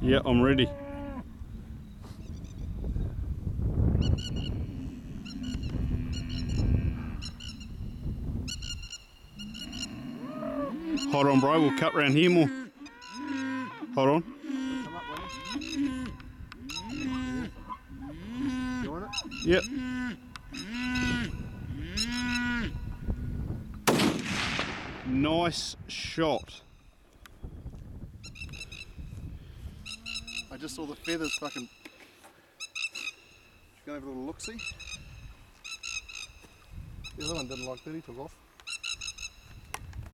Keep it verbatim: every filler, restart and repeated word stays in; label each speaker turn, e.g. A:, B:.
A: Yeah, I'm ready. Hold on, bro, we'll cut round here more. Hold on.
B: Come up, won't you? You want it?
A: Yep. Nice shot.
B: I just saw the feathers fucking... Go have a little look-see. The other one didn't like that, he took off.